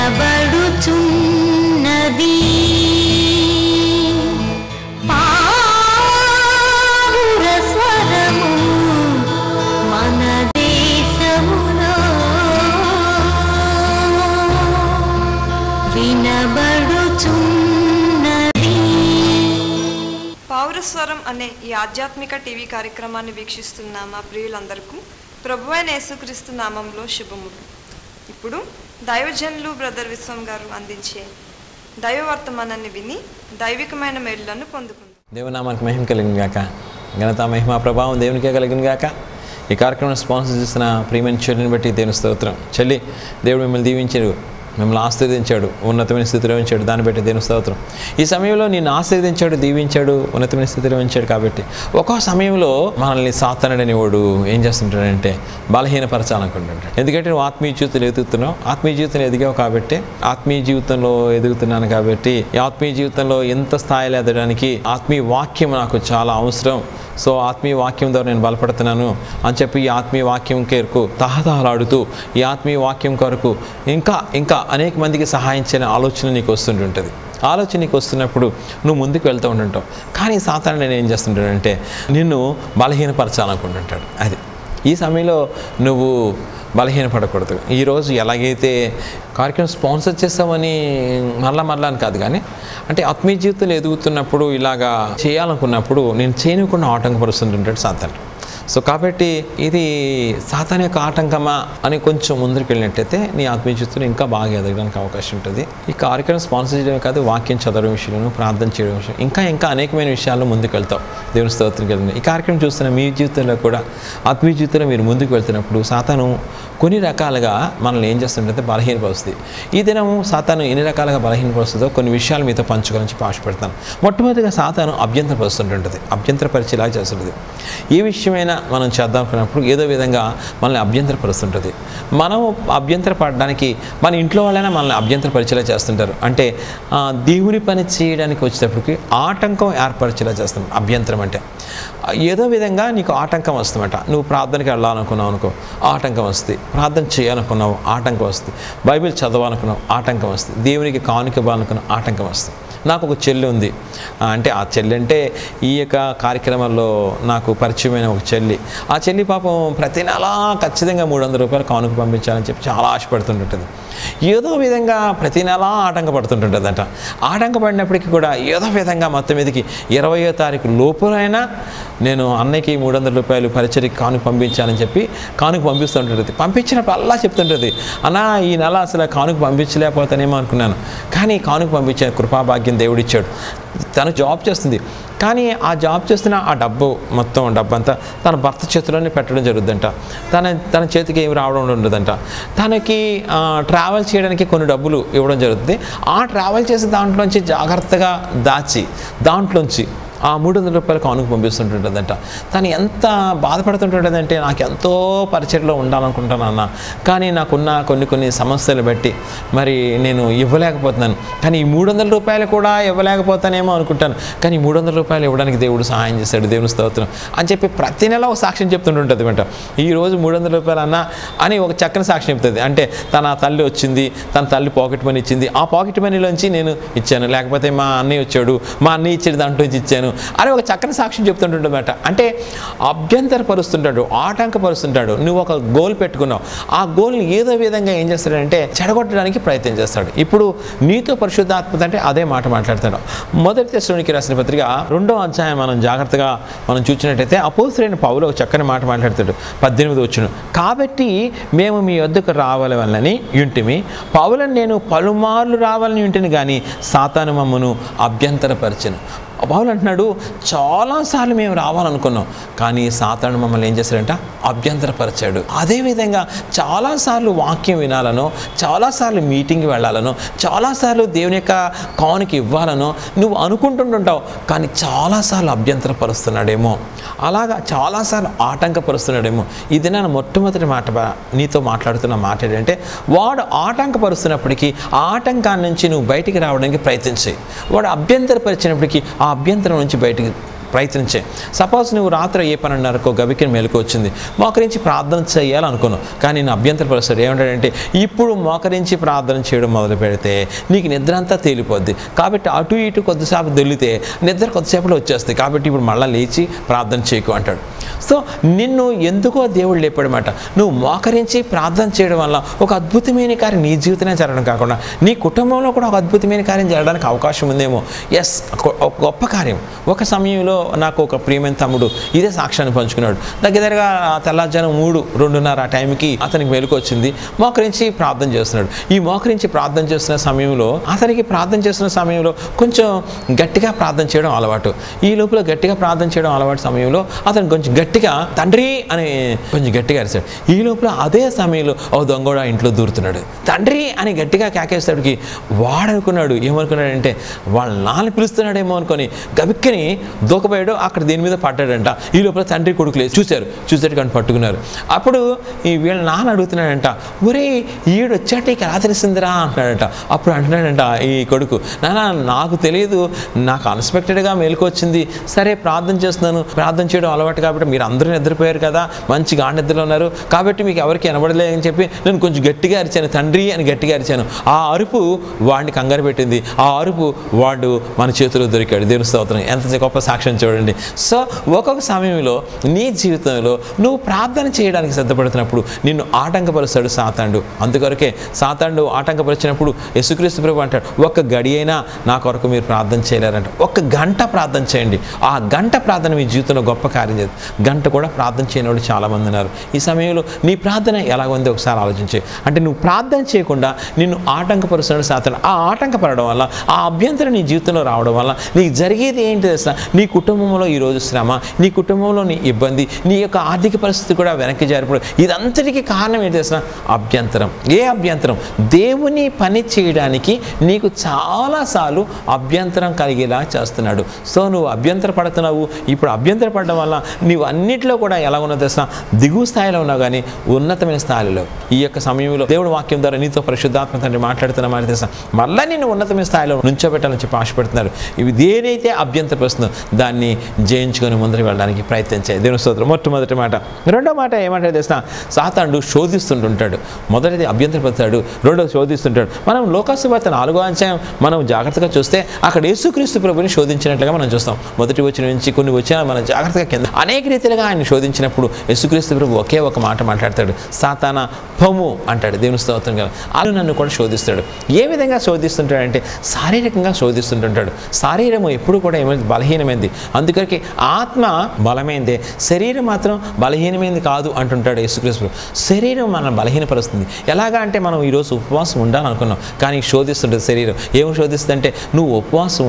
వినబడుచున్నది పావుర స్వరము మన దేశములో వినబడుచున్నది. పౌరస్వరం అనే ఈ ఆధ్యాత్మిక టీవీ కార్యక్రమాన్ని వీక్షిస్తున్న మా ప్రియులందరికీ ప్రభువైన యేసుక్రీస్తు నామంలో శుభములు. ఇప్పుడు దైవజనులు బ్రదర్ విశ్వం గారు అందించే దైవ వర్తమానాన్ని విని దైవికమైన మేలులను పొందుకుందాం. దేవునామానికి మహిమ కలిగిన గాక, ఘనత మహిమ ప్రభావం దేవునికే కలిగిన గాక. ఈ కార్యక్రమం స్పాన్సర్ చేసిన ప్రియమైన చెల్లిని బట్టి దేవుని స్తోత్రం. చెల్లి, దేవుడు మిమ్మల్ని దీవించాడు, మిమ్మల్ని ఆశీర్వదించాడు, ఉన్నతమైన స్థితిలో ఉంచాడు, దాన్ని బట్టి దేవుని స్తోత్రం. ఈ సమయంలో నిన్ను ఆశీర్వదించాడు, దీవించాడు, ఉన్నతమైన స్థితిలో ఉంచాడు. కాబట్టి ఒక్కో సమయంలో మనల్ని సాతానుడని వాడు ఏం చేస్తుంటాడంటే బలహీనపరచాలనుకుంటుంటాడు. ఎందుకంటే నువ్వు ఆత్మీయ జీవితంలో ఎదుగుతున్నావు, ఆత్మీయ జీవితంలో ఎదిగావు కాబట్టి, ఆత్మీయ జీవితంలో ఎదుగుతున్నాను కాబట్టి, ఈ ఆత్మీయ జీవితంలో ఎంత స్థాయిలో ఎదగడానికి ఆత్మీయ వాక్యం నాకు చాలా అవసరం. సో ఆత్మీయ వాక్యం ద్వారా నేను బలపడుతున్నాను అని చెప్పి ఈ ఆత్మీయ వాక్యం కొరకు తహతహలాడుతూ ఈ ఆత్మీయ వాక్యం కొరకు ఇంకా అనేక మందికి సహాయం చేయని ఆలోచన నీకు వస్తుంటుంటుంది. ఆలోచన నీకు వస్తున్నప్పుడు నువ్వు ముందుకు వెళ్తూ ఉంటుంటావు. కానీ సాతానుడు నేను ఏం చేస్తుంటాడంటే నిన్ను బలహీనపరచాలనుకుంటుంటాడు. అది ఈ సమయంలో నువ్వు బలహీనపడకూడదు. ఈరోజు ఎలాగైతే కార్యక్రమం స్పాన్సర్ చేస్తామని మరలా అని కాదు, కానీ అంటే ఆత్మీయ జీవితంలో ఎదుగుతున్నప్పుడు ఇలాగా చేయాలనుకున్నప్పుడు నేను చేయకుండా ఆటంకపరుస్తుంటాడు సాతానుడు. సో కాబట్టి ఇది సాతాను యొక్క ఆటంకమా అని కొంచెం ముందుకు వెళ్ళినట్టయితే నీ ఆత్మీయ జీవితంలో ఇంకా బాగా ఎదగడానికి అవకాశం ఉంటుంది. ఈ కార్యక్రమం స్పాన్సర్ చేయడమే కాదు, వాక్యం చదవడం విషయంలో, ప్రార్థన చేయడం విషయం, ఇంకా అనేకమైన విషయాల్లో ముందుకు వెళ్తావు. దేవుని స్తోత్రం కలిగింది. ఈ కార్యక్రమం చూస్తున్న మీ జీవితంలో కూడా ఆత్మీయ జీవితంలో మీరు ముందుకు వెళ్తున్నప్పుడు సాతాను కొన్ని రకాలుగా మనల్ని ఏం చేస్తుంటే బలహీనపరుస్తుంది. ఈ దినం సాతాను ఎన్ని రకాలుగా బలహీనపరుస్తుందో కొన్ని విషయాలు మీతో పంచుకోవాలని చెప్పి ఆశపడతాను. మొట్టమొదటిగా సాతాను అభ్యంతరపరుస్తుంటుంది, అభ్యంతరపరిచేలా చేస్తుంటుంది. ఏ విషయమైనా మనం చేద్దాం అనుకున్నప్పుడు ఏదో విధంగా మనల్ని అభ్యంతరపరుస్తుంటుంది. మనం అభ్యంతరపడడానికి మన ఇంట్లో వాళ్ళైనా మనల్ని అభ్యంతరపరిచేలా చేస్తుంటారు. అంటే దేవుని పని చేయడానికి వచ్చేటప్పటికి ఆటంకం ఏర్పరిచేలా చేస్తాం. అభ్యంతరం అంటే ఏదో విధంగా నీకు ఆటంకం వస్తుందన్నమాట. నువ్వు ప్రార్థనకి వెళ్ళాలనుకున్నావు అనుకో, ఆటంకం వస్తుంది. ప్రార్థన చేయాలనుకున్నావు, ఆటంకం వస్తుంది. బైబిల్ చదవాలనుకున్నావు, ఆటంకం వస్తుంది. దేవునికి కానుక ఇవ్వాలనుకున్నావు, ఆటంకం వస్తుంది. నాకు ఒక చెల్లి ఉంది. అంటే ఆ చెల్లి అంటే ఈ యొక్క కార్యక్రమాల్లో నాకు పరిచయమైన ఒక చెల్లి. ఆ చెల్లి పాపం ప్రతి నెల ఖచ్చితంగా 300 రూపాయలు కానుక పంపించాలని చెప్పి చాలా ఆశపడుతుంటుంది. ఏదో విధంగా ప్రతి నెల ఆటంకపడుతుంటుంటుందంట. ఆటంకపడినప్పటికీ కూడా ఏదో విధంగా మొత్తం మీదకి 20వ తారీఖు లోపులైనా నేను అన్నయ్యకి 300 రూపాయలు పరిచయకి కానుక పంపించాలని చెప్పి కానుక పంపిస్తుంటుంది. పంపించినప్పుడు అలా చెప్తుంటుంది, అన్నా ఈ నెల అసలు కానుక పంపించలేకపోతానేమో అనుకున్నాను, కానీ కానుక పంపించిన కృపాభాగ్యం దేవుడిచ్చాడు. తను జాబ్ చేస్తుంది, కానీ ఆ జాబ్ చేస్తున్న ఆ డబ్బంతా తన భర్త చేతిలోనే పెట్టడం జరుగుద్దంట. తన చేతికి ఏమి రావడం ఉండదంట. తనకి ట్రావెల్ చేయడానికి కొన్ని డబ్బులు ఇవ్వడం జరుగుతుంది. ఆ ట్రావెల్ చేసే దాంట్లోంచి జాగ్రత్తగా దాచి దాంట్లోంచి ఆ 300 రూపాయలు కానుక పంపిస్తుంటుంటుందంట. తను ఎంత బాధపడుతుంటుంటుందంటే నాకు ఎంతో పరిచయలో ఉండాలనుకుంటాను అన్న, కానీ నాకున్న కొన్ని సమస్యలు బట్టి మరి నేను ఇవ్వలేకపోతున్నాను. కానీ ఈ 300 రూపాయలు కూడా ఇవ్వలేకపోతానేమో అనుకుంటాను, కానీ 300 రూపాయలు ఇవ్వడానికి దేవుడు సహాయం చేశాడు, దేవుని స్తోత్రం అని చెప్పి ప్రతి నెల ఒక సాక్ష్యం చెప్తుంటుంటుంది అంట. ఈరోజు 300 రూపాయలు అన్న అని ఒక చక్కని సాక్ష్యం చెప్తుంది. అంటే తన తల్లి వచ్చింది, తన తల్లి పాకెట్ మనీ ఇచ్చింది, ఆ పాకెట్ మనీలోంచి నేను ఇచ్చాను, లేకపోతే మా అన్నయ్య వచ్చాడు, మా అన్నయ్య ఇచ్చేది దాంట్లోంచి ఇచ్చాను అని ఒక చక్కని సాక్ష్యం చెప్తుంటుండమాట. అంటే అభ్యంతరపరుస్తుంటాడు, ఆటంకపరుస్తుంటాడు. నువ్వు ఒక గోల్ పెట్టుకున్నావు, ఆ గోల్ని ఏదో విధంగా ఏం చేస్తాడంటే చెడగొట్టడానికి ప్రయత్నం చేస్తాడు. ఇప్పుడు నీతో పరిశుద్ధాత్మ అంటే అదే మాట మాట్లాడతాడు. మొదటి తెస్సలోనికీయులకు రాసిన పత్రిక 2వ అధ్యాయం మనం జాగ్రత్తగా చూసినట్టయితే అపోస్తలుడైన పౌలు ఒక చక్కని మాట మాట్లాడతాడు. 18వ వచనం, కాబట్టి మేము మీ వద్దకు రావాలని యుంటిమి, పౌలను నేను పలుమార్లు రావాలని యుంటిని, కానీ సాతాను మమ్మను అభ్యంతరపరిచెను. పౌలు అంటున్నాడు, చాలాసార్లు మేము రావాలనుకున్నాం, కానీ సాతాను మమ్మల్ని ఏం చేశాడంట, అభ్యంతరపరిచాడు. అదేవిధంగా చాలాసార్లు వాక్యం వినాలనో, చాలాసార్లు మీటింగ్కి వెళ్ళాలనో, చాలాసార్లు దేవుని యొక్క కానుక ఇవ్వాలనో నువ్వు అనుకుంటుంటావు, కానీ చాలాసార్లు అభ్యంతరపరుస్తున్నాడేమో, అలాగా చాలాసార్లు ఆటంకపరుస్తున్నాడేమో. ఇది నేను మొట్టమొదటి మాట నీతో మాట్లాడుతున్న మాట ఏంటంటే, వాడు ఆటంకపరుస్తున్నప్పటికీ ఆ ఆటంకాన్ని నుంచి నువ్వు బయటికి రావడానికి ప్రయత్నించి, వాడు అభ్యంతరపరిచినప్పటికీ ఆ అభ్యంతరం నుంచి బయటికి ప్రయత్నించే. సపోజ్ నువ్వు రాత్రి 12:30 గబికిని మెలకు వచ్చింది, మోకరించి ప్రార్థన చేయాలనుకున్నావు, కానీ నేను అభ్యంతరపరుస్తాడు. ఏమంటాడంటే ఇప్పుడు మోకరించి ప్రార్థన చేయడం మొదలు పెడితే నీకు నిద్ర అంతా తేలిపోద్ది, కాబట్టి అటు ఇటు కొద్దిసేపు దొల్లితే నిద్ర కొద్దిసేపులో వచ్చేస్తుంది, కాబట్టి ఇప్పుడు మళ్ళీ లేచి ప్రార్థన చేయకు అంటాడు. సో నిన్ను ఎందుకో దేవుడు లేపాడమాట. నువ్వు మోకరించి ప్రార్థన చేయడం వల్ల ఒక అద్భుతమైన కార్యం నీ జీవితంలో జరగడం కాకుండా నీ కుటుంబంలో కూడా ఒక అద్భుతమైన కార్యం జరగడానికి అవకాశం ఉందేమో. ఎస్, ఒక గొప్ప కార్యం. ఒక సమయంలో నాకు ఒక ప్రియమైన తమ్ముడు ఇదే సాక్ష్యాన్ని పంచుకున్నాడు. దగ్గరగా తెల్లారుజాము 3-2:30 ఆ టైంకి అతనికి మెలకు వచ్చింది, మోకరించి ప్రార్థన చేస్తున్నాడు. ఈ మోకరించి ప్రార్థన చేస్తున్న సమయంలో అతనికి ప్రార్థన చేస్తున్న సమయంలో కొంచెం గట్టిగా ప్రార్థన చేయడం అలవాటు. ఈ లోపల గట్టిగా ప్రార్థన చేయడం అలవాటు సమయంలో అతను కొంచెం గట్టిగా తండ్రి అని కొంచెం గట్టిగా అరిచాడు. ఈ లోపల అదే సమయంలో ఓ దొంగోడు ఆ ఇంట్లో దూరుతున్నాడు. తండ్రి అని గట్టిగా కేకేస్తాడికి వాడనుకున్నాడు, ఏమనుకున్నాడంటే వాళ్ళ నాన్న పిలుస్తున్నాడేమో అనుకొని గబిక్కని దూకపోయాడు, అక్కడ దేని మీద పడ్డాడంట. ఈ లోపల తండ్రి కొడుకులే చూసాడు కానీ పట్టుకున్నారు. అప్పుడు ఈ వీళ్ళ నాన్న అడుగుతున్నాడంట, ఒరే ఈడు వచ్చాట నీకు ఎలా తెలిసిందిరా అంటున్నాడంట. అప్పుడు అంటున్నాడంట ఈ కొడుకు, నాన్న నాకు తెలియదు, నాకు అన్ఎక్స్పెక్టెడ్గా మేలుకు వచ్చింది, సరే ప్రార్థన చేస్తున్నాను, ప్రార్థన చేయడం అలవాటు కాబట్టి మీరు అందరూ నిద్రపోయారు కదా, మంచి గాఢ నిద్రలో ఉన్నారు కాబట్టి మీకు ఎవరికి వినబడలేదని చెప్పి నేను కొంచెం గట్టిగా అరిచాను, తండ్రి అని గట్టిగా అరిచాను. ఆ అరుపు వాడిని కంగారు పెట్టింది. ఆ అరుపు వాడు మన చేతిలో దొరికాడు. దేవుని స్తోత్రం. ఎంత గొప్ప సాక్ష్యం చూడండి. సో ఒక్కొక్క సమయంలో నీ జీవితంలో నువ్వు ప్రార్థన చేయడానికి సిద్ధపడుతున్నప్పుడు నిన్ను ఆటంకపరుస్తాడు సాతానుడు. అందుకొరకే సాతానుడు ఆటంకపరిచినప్పుడు యేసుక్రీస్తు ప్రభువు అంటాడు, ఒక్క గడి అయినా నా కొరకు మీరు ప్రార్థన చేయలేరంట. ఒక్క గంట ప్రార్థన చేయండి. ఆ గంట ప్రార్థన మీ జీవితంలో గొప్ప కార్యం చేస్తుంది. గంట కూడా ప్రార్థన చేయని వాళ్ళు చాలామంది ఉన్నారు. ఈ సమయంలో నీ ప్రార్థన ఎలా ఉందో ఒకసారి ఆలోచించే. అంటే నువ్వు ప్రార్థన చేయకుండా నిన్ను ఆటంకపరుస్తున్నాడు సాతానుడు. ఆ ఆటంకపడడం వల్ల, ఆ అభ్యంతరం నీ జీవితంలో రావడం వల్ల నీకు జరిగేది ఏంటి తెలుసా? నీ కుటుంబంలో ఈరోజు శ్రమ, నీ కుటుంబంలో నీ ఇబ్బంది, నీ యొక్క ఆర్థిక పరిస్థితి కూడా వెనక్కి జారిపోవడం, ఇదంతటికీ కారణం ఏంటి తెలుసా? అభ్యంతరం. ఏ అభ్యంతరం? దేవుని పని చేయడానికి నీకు చాలాసార్లు అభ్యంతరం కలిగేలా చేస్తున్నాడు. సో నువ్వు అభ్యంతర పడుతున్నావు. ఇప్పుడు అభ్యంతర పడడం వల్ల నీవు అన్నింటిలో కూడా ఎలా ఉన్నదో తెలుసా? దిగువ స్థాయిలో ఉన్నావు కానీ ఉన్నతమైన స్థాయిలో. ఈ యొక్క సమయంలో దేవుడు వాక్యం ద్వారా నీతో పరిశుద్ధాత్మ తండ్రి మాట్లాడుతున్నా మాట తెలుసా? మళ్ళీ నేను ఉన్నతమైన స్థాయిలో నుంచోబెట్టాలని చెప్పి ఆశపడుతున్నారు. ఇవి దేనైతే అభ్యంతరపరుస్తుందో దాన్ని జయించుకొని ముందరికి వెళ్ళడానికి ప్రయత్నించాయి. దేవుని స్తోత్రం. మొట్టమొదటి మాట. రెండో మాట ఏమంటే తెలుసా? సాతానుడు శోధిస్తుంటుంటాడు. మొదటిది అభ్యంతరపడతాడు, రెండోది శోధిస్తుంటాడు. మనం లోకాసువార్త 4వ అధ్యాయం మనం జాగ్రత్తగా చూస్తే అక్కడ యేసుక్రీస్తు ప్రభువుని శోధించినట్లుగా మనం చూస్తాం. మొదటి వచనం నుంచి కొన్ని వచనాలు మనం జాగ్రత్తగా కింద అనేక రీతిలుగా ఆయన శోధించినప్పుడు యేసుక్రీస్తు ప్రభు ఒకే ఒక మాట మాట్లాడతాడు, సాతానా పొమ్ము అంటాడు. దేవుని స్తోత్రం కదా. అలా నన్ను కూడా శోధిస్తాడు. ఏ విధంగా శోధిస్తుంటాడంటే శారీరకంగా శోధిస్తుంటుంటాడు. శరీరము ఎప్పుడు కూడా ఏమైంది? బలహీనమైంది. అందుకరికి ఆత్మ బలమైందే, శరీరం మాత్రం బలహీనమైంది కాదు అంటుంటాడు యేసుక్రీస్తు. శరీరం మనం బలహీనపరుస్తుంది. ఎలాగా అంటే మనం ఈరోజు ఉపవాసం ఉండాలనుకున్నాం కానీ శోధిస్తుంటుంది శరీరం. ఏమి శోధిస్తుందంటే నువ్వు ఉపవాసం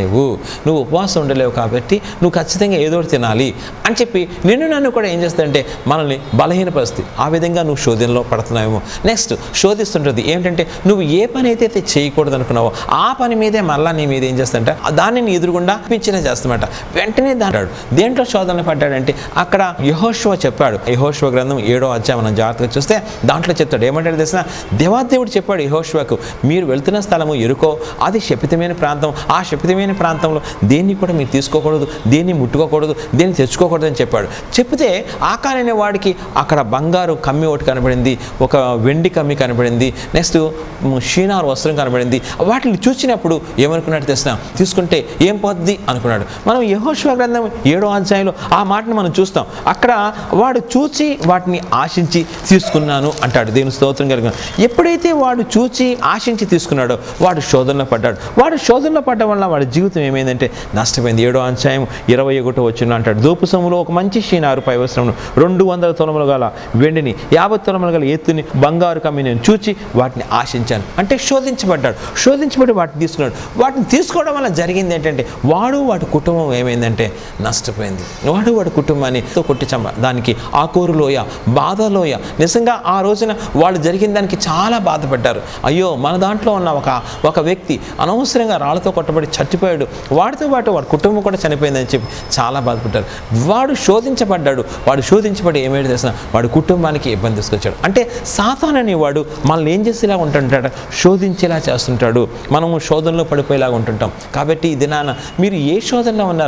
ఉండలేవు కాబట్టి నువ్వు ఖచ్చితంగా ఏదో ఒకటి తినాలి అని చెప్పి నన్ను కూడా ఏం చేస్తుందంటే మనల్ని బలహీనపరుస్తుంది. ఆ విధంగా నువ్వు శోధనలో పడుతున్నావేమో. నెక్స్ట్ శోధిస్తుంటుంది ఏంటంటే నువ్వు ఏ పని అయితే చేయకూడదు అనుకున్నావో ఆ పని మీదే మళ్ళీ నీ మీద ఏం చేస్తాడంటే దాన్ని నీ ఎదురుగుండా పించిన చేస్తామట. వెంటనే దాంటాడు. దేంట్లో శోధన పడ్డాడంటే అక్కడ యెహోషువ చెప్పాడు. యెహోషువ గ్రంథం 7వ అధ్యాయం మనం జాగ్రత్తగా చూస్తే దాంట్లో చెప్తాడు. ఏమంటాడు తెలిసిన? దేవాదేవుడు చెప్పాడు యెహోషువకు, మీరు వెళ్తున్న స్థలము ఎరుకో, అది శపితమైన ప్రాంతం. ఆ శపితమైన ప్రాంతంలో దేన్ని కూడా మీరు తీసుకోకూడదు, దేన్ని ముట్టుకోకూడదు, దేన్ని తెచ్చుకోకూడదు అని చెప్పాడు. చెప్తే ఆకాన్ అనే వాడికి అక్కడ బంగారు కమ్మి ఒకటి కనబడింది, ఒక వెండి కమ్మి కనబడింది, నెక్స్ట్ షీనార్ వస్త్రం కనబడింది. వాటిని చూసినప్పుడు ఏమనుకున్నాడు తెలిసిన? తీసుకుంటే ఏం పోద్ది అనుకున్నాడు. మనం యెహోషువ గ్రంథం 7వ అధ్యాయంలో ఆ మాటను మనం చూస్తాం. అక్కడ వాడు చూచి వాటిని ఆశించి తీసుకున్నాను అంటాడు. దేవుని స్తోత్రం కలిగిన. ఎప్పుడైతే వాడు చూచి ఆశించి తీసుకున్నాడో వాడు శోధనలో పడ్డాడు. వాడు శోధనలో పడ్డం వల్ల వాడి జీవితం ఏమైందంటే నష్టపోయింది. 7వ అధ్యాయం 21వ వచనం అంటాడు, దోపుసములో ఒక మంచి షీనారు పై వస్త్రమును 200 తులములు గల వెండిని 50 తులములు గల ఎత్తుని బంగారు కమ్మి నేను చూచి వాటిని ఆశించాను. అంటే శోధించబడ్డాడు. శోధించబడి వాటిని తీసుకున్నాడు. వాటిని తీసుకోవడం వల్ల జరిగింది ఏంటంటే వాడి కుటుంబం ఏమైందంటే నష్టపోయింది. వాడి కుటుంబాన్ని కొట్టి దానికి ఆకూరులోయ, బాధలోయ. నిజంగా ఆ రోజున వాళ్ళు జరిగిన దానికి చాలా బాధపడ్డారు. అయ్యో మన దాంట్లో ఉన్న ఒక వ్యక్తి అనవసరంగా రాళ్ళతో కొట్టబడి చచ్చిపోయాడు, వాడితో పాటు వాడి కుటుంబం కూడా చనిపోయిందని చెప్పి చాలా బాధపడ్డారు. వాడు శోధించబడ్డాడు. వాడు శోధించబడి ఏమైనా తెలిసిన వాడి కుటుంబానికి ఇబ్బంది తీసుకొచ్చాడు. అంటే సాతాను అనేవాడు మనల్ని ఏం చేసేలా ఉంటుంటాడు? శోధించేలా చేస్తుంటాడు. మనము శోధనలో పడిపోయేలాగా ఉంటుంటాం. కాబట్టి ఈ దినాన మీరు ఏ శోధనలో ఉన్నారు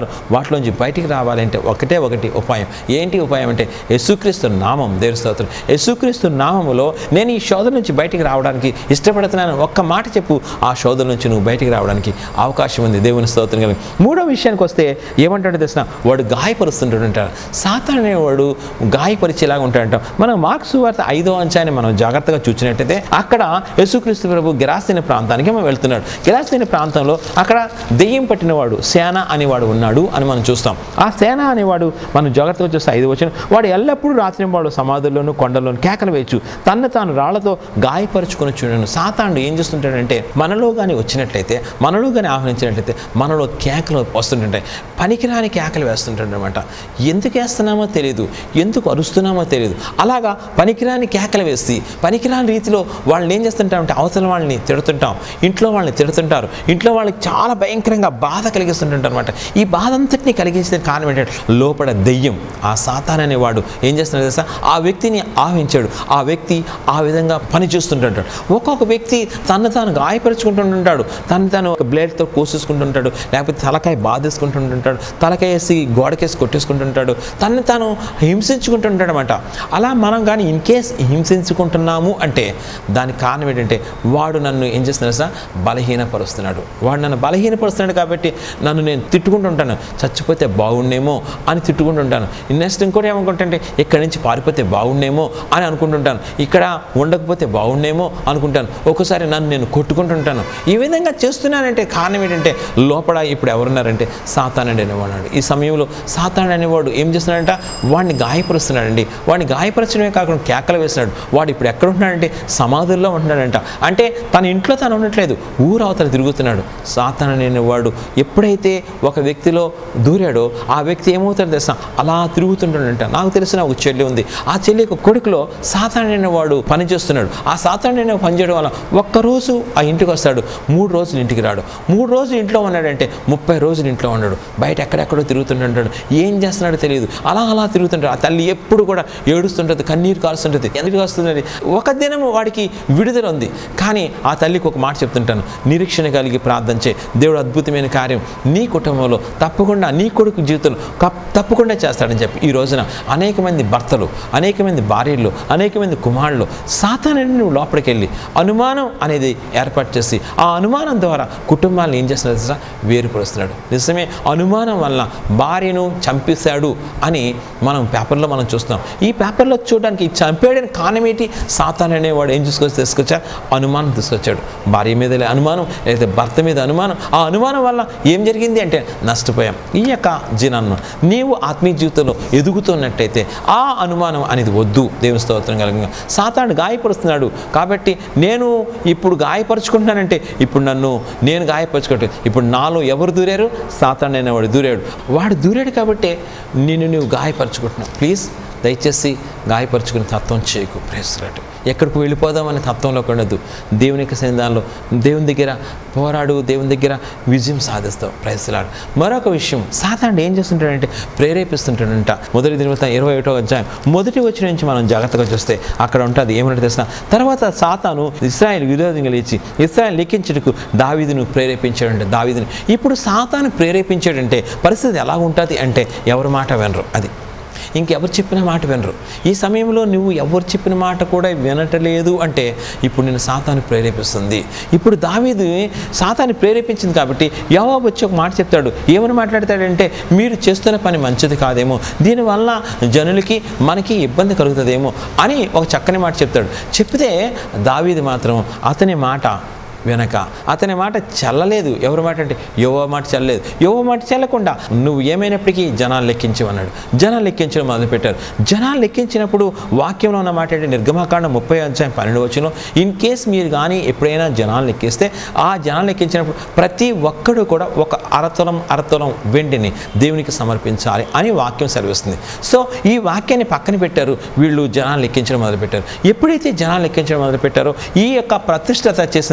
వాటిలోంచి బయటికి రావాలంటే ఒకటి ఉపాయం. ఏంటి ఉపాయం అంటే యేసుక్రీస్తు నామం. దేవుని స్తోత్రం. యేసుక్రీస్తు నామములో నేను ఈ శోధన నుంచి బయటికి రావడానికి ఇష్టపడుతున్నాను ఒక్క మాట చెప్పు, ఆ శోధన నుంచి నువ్వు బయటికి రావడానికి అవకాశం ఉంది. దేవుని స్తోత్రం కలిగి మూడో విషయానికి వస్తే ఏమంటాడో తెలిసిన, వాడు గాయపరుస్తుంటాడంటారు. సాతాను అనేవాడు గాయపరిచేలాగా ఉంటాడంట. మనం మార్కు సువార్త 5వ అధ్యాయాన్ని మనం జాగ్రత్తగా చూసినట్టయితే అక్కడ యేసుక్రీస్తు ప్రభు గెరాసేన ప్రాంతానికి మనం వెళ్తున్నాడు. గెరాసేన ప్రాంతంలో అక్కడ దెయ్యం పట్టినవాడు సేన అనేవాడు ఉన్నాడు అని మనం చూస్తాం. ఆ సేన అనేవాడు మనం జాగ్రత్తగా చూస్తే 5వ వచనం, వాడు ఎల్లప్పుడూ రాత్రి వాడు సమాధుల్లోనూ కొండల్లోనూ కేకలు వేయచ్చు, తన్ను తాను రాళ్లతో గాయపరుచుకొని చూడను. సాతానుడు ఏం చేస్తుంటాడంటే మనలో కానీ వచ్చినట్లయితే, మనలో కానీ ఆహ్వానించినట్లయితే మనలో కేకలు వస్తుంటుంటాయి. పనికిరాని కేకలు వేస్తుంటాడు అనమాట. ఎందుకు వేస్తున్నామో తెలియదు, ఎందుకు అరుస్తున్నామో తెలియదు. అలాగా పనికిరాని కేకలు వేసి పనికిరాని రీతిలో వాళ్ళని ఏం చేస్తుంటామంటే అవతల వాళ్ళని తిడుతుంటాం, ఇంట్లో వాళ్ళని తిడుతుంటారు, ఇంట్లో వాళ్ళకి చాలా భయంకరంగా బాధ కలిగిస్తుంటారు అనమాట. ఈ బాధ అంతటినీ కలిగించిన కారణం ఏంటంటే లోపల దెయ్యం, ఆ సాతాను అనేవాడు ఏం చేస్తున్నాడు తెలుసా, ఆ వ్యక్తిని ఆహ్వానించాడు. ఆ వ్యక్తి ఆ విధంగా పని చేస్తుంటాడు. ఒక్కొక్క వ్యక్తి తను తాను గాయపరుచుకుంటుంటాడు, తను తాను ఒక బ్లేడ్తో కోసేసుకుంటుంటాడు, లేకపోతే తలకాయ బాధేసుకుంటుంటాడు, తలకాయ వేసి గోడకేసి కొట్టేసుకుంటుంటాడు, తను తాను హింసించుకుంటుంటాడు అనమాట. అలా మనం కానీ ఇన్ కేస్ హింసించుకుంటున్నాము అంటే దానికి కారణం ఏంటంటే వాడు నన్ను ఏం చేస్తున్నాడు సార్, బలహీనపరుస్తున్నాడు. వాడు నన్ను బలహీనపరుస్తున్నాడు కాబట్టి నన్ను నేను తిట్టుకుంటుంటాను, చచ్చిపోతే బాగుండేమో అని తిట్టుకుంటుంటాను. నెక్స్ట్ ఇంకోటి ఏమనుకుంటే ఇక్కడి నుంచి పారిపోతే బాగుండేమో అని అనుకుంటుంటాను, ఇక్కడ ఉండకపోతే బాగుండేమో అనుకుంటాను. ఒక్కోసారి నన్ను నేను కొట్టుకుంటుంటాను. ఈ విధంగా చేస్తున్నానంటే కారణం ఏంటంటే లోపల ఇప్పుడు ఎవరున్నారంటే సాతాను అనేవాడు. ఈ సమయంలో సాతాను అనేవాడు ఏం చేస్తున్నాడంట, వాడిని గాయపరుస్తున్నాడండి. వాడిని గాయపరచడమే కాకుండా కేకలు వేస్తున్నాడు. వాడు ఇప్పుడు ఎక్కడ ఉంటున్నాడంటే సమాధుల్లో ఉంటున్నాడంట. అంటే తన ఇంట్లో తను ఉండట్లేదు, ఊరు అవతల తిరుగుతున్నాడు. సాతాను అనేవాడు ఎప్పుడైతే ఒక వ్యక్తిలో దూరాడో ఆ వ్యక్తి ఏమవుతాడో తెలుసా, అలా తిరుగుతుంటాడంట. నాకు తెలిసిన ఒక చెల్లి ఉంది, ఆ చెల్లి యొక్క కొడుకులో సాతాను అనేవాడు పనిచేస్తున్నాడు. ఆ సాతాను అనేవాడు పనిచేయడం వల్ల ఒక్కరోజు ఆ ఇంటికి వస్తాడు, 3 రోజులు ఇంటికి రాడు. 3 రోజులు ఇంట్లో ఉన్నాడంటే 30 రోజులు ఇంట్లో ఉన్నాడు. బయట ఎక్కడెక్కడో తిరుగుతుంటాడు, ఏం చేస్తున్నాడో తెలియదు. అలా తిరుగుతుంటాడు. ఆ తల్లి ఎప్పుడు కూడా ఏడుస్తుంటుంది, కన్నీరు కాలుస్తుంటుంది, ఎందుకు వస్తుందని. ఒక దినం వాడికి విడుదల ఉంది, కానీ ఆ తల్లికి ఒక మాట చెప్తుంటాను, నిరీక్షణ కలిగి ప్రార్థన చేయి, దేవుడు అద్భుతమైన కార్యం నీ కుటుంబంలో తప్పకుండా, నీ కొడుకు జీవితంలో తప్పకుండా చేస్తాడని చెప్పి ఈ రోజున అనేక మంది భర్తలు, అనేక మంది భార్యలు, అనేక మంది కుమారులు సాతాను నువ్వు లోపలికి వెళ్ళి అనుమానం అనేది ఏర్పాటు చేసి ఆ అనుమానం ద్వారా కుటుంబాలను ఏం చేస్తున్నాడు, వేరుపరుస్తున్నాడు. నిజమే, అనుమానం వల్ల భార్యను చంపేశాడు అని మనం పేపర్లో మనం చూస్తున్నాం. ఈ పేపర్లో చూడడానికి చంపేయడానికి కారణం ఏంటి, సాతాను అనేవాడు ఏం తీసుకొచ్చాడు, అనుమానం తీసుకొచ్చాడు. భార్య మీద అనుమానం, లేదా భర్త మీద అనుమానం. ఆ అనుమానం వల్ల ఏం జరిగింది అంటే నష్టపోయాం. ఈ యొక్క జినాన్ని నీవు ఆత్మీయ జీవితంలో ఎదుగుతున్నట్టయితే ఆ అనుమానం అనేది వద్దు. దేవుని స్తోత్రం కలుగుగా. సాతాను గాయపరుస్తున్నాడు కాబట్టి నేను ఇప్పుడు గాయపరుచుకుంటున్నానంటే ఇప్పుడు నేను గాయపరుచుకోవట్లేదు. ఇప్పుడు నాలో ఎవరు దూరారు, సాతాను అనేవాడు దూరాడు. వాడు దూరాడు కాబట్టి నువ్వు గాయపరుచుకుంటున్నావు. ప్లీజ్ దయచేసి గాయపరుచుకునే తత్వం చేయకు. ప్రేసరాడు ఎక్కడికి వెళ్ళిపోదామనే తత్వంలోకి ఉండదు. దేవుని యొక్క సన్నిధానంలో దేవుని దగ్గర పోరాడు, దేవుని దగ్గర విజయం సాధిస్తావు. ప్రేసరాడు. మరొక విషయం, సాతాను ఏం చేస్తుంటాడంటే ప్రేరేపిస్తుంటాడంట. మొదటి దినవృత్తాంతం 21వ అధ్యాయం మొదటి వచనం నుంచి మనం జాగ్రత్తగా చూస్తే అక్కడ ఉంటుంది ఏమంటే తెలిసిన, తర్వాత సాతాను ఇశ్రాయేలు విరోధంగా లేచి ఇశ్రాయేలు లెక్కించుటకు దావీదును ప్రేరేపించాడంటే దావీదుని. ఇప్పుడు సాతాను ప్రేరేపించాడంటే పరిస్థితి ఎలా ఉంటుంది అంటే ఎవరి మాట వినరు, అది ఇంకెవరు చెప్పిన మాట వినరు. ఈ సమయంలో నువ్వు ఎవరు చెప్పిన మాట కూడా వినటలేదు అంటే ఇప్పుడు నేను సాతాను ప్రేరేపిస్తుంది. ఇప్పుడు దావీదు సాతాను ప్రేరేపించింది కాబట్టి యోవాబు వచ్చి ఒక మాట చెప్తాడు. ఏమని మాట్లాడతాడంటే, మీరు చేస్తున్న పని మంచిది కాదేమో, దీనివల్ల జనులకి మనకి ఇబ్బంది కలుగుతుందేమో అని ఒక చక్కని మాట చెప్తాడు. చెప్తే దావీదు మాత్రం అతని మాట వెనక అతని మాట చెల్లలేదు. ఎవరి మాట అంటే యోవా మాట చెల్లలేదు. యోవా మాట చెల్లకుండా నువ్వు ఏమైనప్పటికీ జనాలు లెక్కించమన్నాడు. జనాలు లెక్కించడం మొదలుపెట్టారు. జనాలు లెక్కించినప్పుడు వాక్యంలో ఉన్న మాట అంటే నిర్గమకాండం 30వ అధ్యాయం 12వ వచనం, ఇన్ కేస్ మీరు కానీ ఎప్పుడైనా జనాలు లెక్కిస్తే ఆ జనాలు లెక్కించినప్పుడు ప్రతి ఒక్కడు కూడా ఒక అరతులం వెండిని దేవునికి సమర్పించాలి అని వాక్యం సెలవిస్తుంది. సో ఈ వాక్యాన్ని పక్కన పెట్టారు, వీళ్ళు జనాలు లెక్కించడం మొదలుపెట్టారు. ఎప్పుడైతే జనాలు లెక్కించడం మొదలుపెట్టారో ఈ యొక్క ప్రతిష్టత చేసిన దాన్ని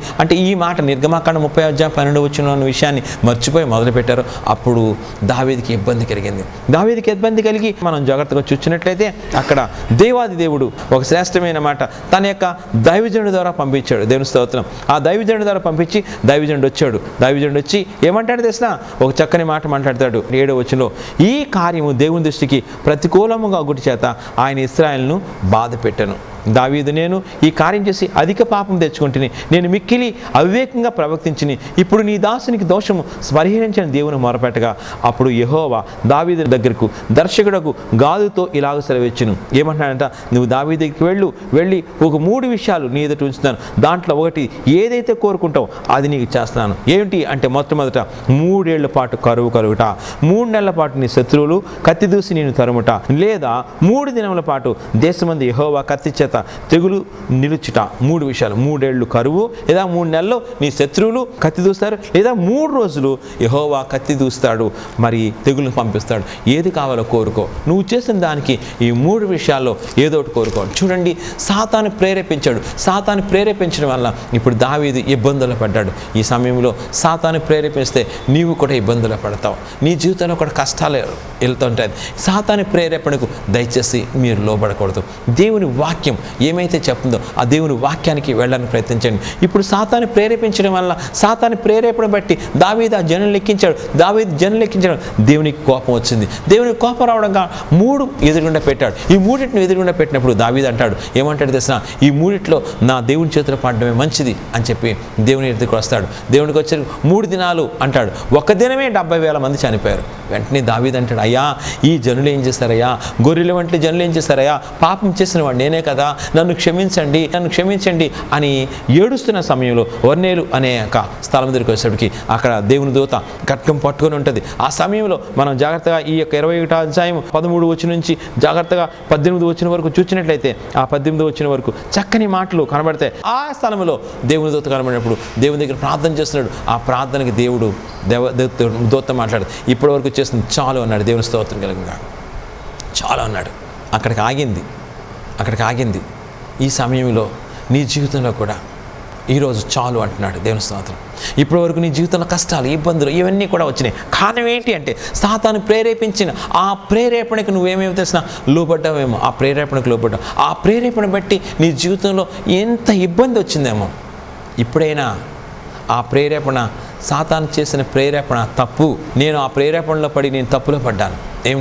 అంటే ఈ మాట నిర్గమాకాండం 30:12 విషయాన్ని మర్చిపోయి మొదలుపెట్టారు. అప్పుడు దావీదుకి ఇబ్బంది కలిగింది. దావీదుకి ఇబ్బంది కలిగి మనం జాగ్రత్తగా చూసినట్లయితే అక్కడ దేవాది దేవుడు ఒక శ్రేష్టమైన మాట తన యొక్క దైవజనుడి ద్వారా పంపించాడు. దేవుని స్తోత్రం. ఆ దైవజనుడి ద్వారా పంపించి దైవజనుడు వచ్చాడు. దైవజనుడు వచ్చి ఏమంటాడు తెలిసిన ఒక చక్కని మాట మాట్లాడతాడు 7వ వచనంలో, ఈ కార్యము దేవుని దృష్టికి ప్రతికూలముగా గుడి చేత ఆయన ఇశ్రాయేలును బాధ పెట్టాను. దావీదు, నేను ఈ కార్యం చేసి అధిక పాపం తెచ్చుకుంటుని, నేను మిక్కిలి అవివేకంగా ప్రవర్తించిని, ఇప్పుడు నీ దాసునికి దోషము పరిహరించిన దేవుని మొరపెట్టగా అప్పుడు యెహోవా దావీదు దగ్గరకు దర్శకుడకు గాదుతో ఇలాగ సెలవిచ్చును. ఏమంటున్నాడంట, నువ్వు దావీదు దగ్గరికి వెళ్ళి ఒక 3 విషయాలు నీ ఎదుట ఉంచుతాను. దాంట్లో ఒకటి ఏదైతే కోరుకుంటావో అది నీకు చేస్తున్నాను. ఏంటి అంటే మొట్టమొదట 3 ఏళ్ల పాటు కరువు కలుగుట, 3 నెలల పాటు నీ శత్రువులు కత్తి దూసి నేను తరుముట, లేదా 3 దినముల పాటు దేశమందు యెహోవా కత్తి చేత తెగులు నిలుచుట. 3 విషయాలు. 3 ఏళ్ళు కరువు, లేదా 3 నెలల్లో నీ శత్రువులు కత్తి దూస్తారు, లేదా 3 రోజులు యెహోవా కత్తి దూస్తాడు, మరి తెగులు పంపిస్తాడు. ఏది కావాలో కోరుకో. నువ్వు చేసిన దానికి ఈ 3 విషయాల్లో ఏదో ఒకటి కోరుకో. చూడండి, సాతాను ప్రేరేపించాడు. సాతాను ప్రేరేపించడం వల్ల ఇప్పుడు దావీదు ఇబ్బందులు పడ్డాడు. ఈ సమయంలో సాతాను ప్రేరేపిస్తే నీవు కూడా ఇబ్బందులు పడతావు. నీ జీవితంలో కూడా కష్టాలు వెళ్తుంటాయి. సాతాను ప్రేరేపణకు దయచేసి మీరు లోబడకూడదు. దేవుని వాక్యం ఏమైతే చెప్తుందో ఆ దేవుని వాక్యానికి వెళ్ళడానికి ప్రయత్నించండి. ఇప్పుడు సాతాను ప్రేరేపించడం వల్ల, సాతాను ప్రేరేపణ బట్టి దావీదు ఆ జనం లెక్కించాడు. దావీదు జనం లెక్కించడం దేవునికి కోపం వచ్చింది. దేవునికి కోపం రావడంగా 3 ఎదురుగుండా పెట్టాడు. ఈ 3 ఎదురుగుండా పెట్టినప్పుడు దావీదు అంటాడు, ఏమంటాడు తెలిసిన, ఈ 3 నా దేవుని చేతిలో పడడమే మంచిది అని చెప్పి దేవుని ఎదురుకు వస్తాడు. దేవునికి వచ్చి 3 దినాలు అంటాడు. ఒక దినమే 70,000 మంది చనిపోయారు. వెంటనే దావీదు అంటాడు, అయ్యా ఈ జనులు ఏం చేస్తారయ్యా, గొర్రెల వంటి జనులు ఏం చేస్తారయ్యా, పాపం చేసిన వాడు నేనే కదా, నన్ను క్షమించండి అని ఏడుస్తున్న సమయంలో ఒర్నేలు అనే ఒక స్థలం దగ్గరికి వచ్చేటప్పటికి అక్కడ దేవుని దూత ఖడ్గం పట్టుకొని ఉంటుంది. ఆ సమయంలో మనం జాగ్రత్తగా ఈ యొక్క 21వ అధ్యాయం 13 వచనం నుంచి జాగ్రత్తగా 18 వచనం వరకు చూసినట్లయితే ఆ 18 వచనం వరకు చక్కని మాటలు కనబడతాయి. ఆ స్థలంలో దేవుని దూత కనబడినప్పుడు దేవుని దగ్గర ప్రార్థన చేస్తున్నాడు. ఆ ప్రార్థనకి దేవుడు దూత మాట్లాడు, ఇప్పటి వరకు చేస్తుంది చాలు అన్నాడు. దేవుని స్తోత్రం కలుగుగా చాలు అన్నాడు. అక్కడికి ఆగింది. ఈ సమయంలో నీ జీవితంలో కూడా ఈరోజు చాలు అంటున్నాడు దేవుని స్తోత్రం. ఇప్పటి వరకు నీ జీవితంలో కష్టాలు, ఇబ్బందులు ఇవన్నీ కూడా వచ్చినాయి. కారణం ఏంటి అంటే సాతాను ప్రేరేపించిన ఆ ప్రేరేపణకు నువ్వేమేమి తెలిసినా లోబడ్డావేమో, ఆ ప్రేరేపణకు లోబడ్డావు. ఆ ప్రేరేపణ బట్టి నీ జీవితంలో ఎంత ఇబ్బంది వచ్చిందేమో. ఇప్పుడైనా ఆ ప్రేరేపణ, సాతాను చేసిన ప్రేరేపణ తప్పు, నేను ఆ ప్రేరేపణలో పడి నేను తప్పులో పడ్డాను.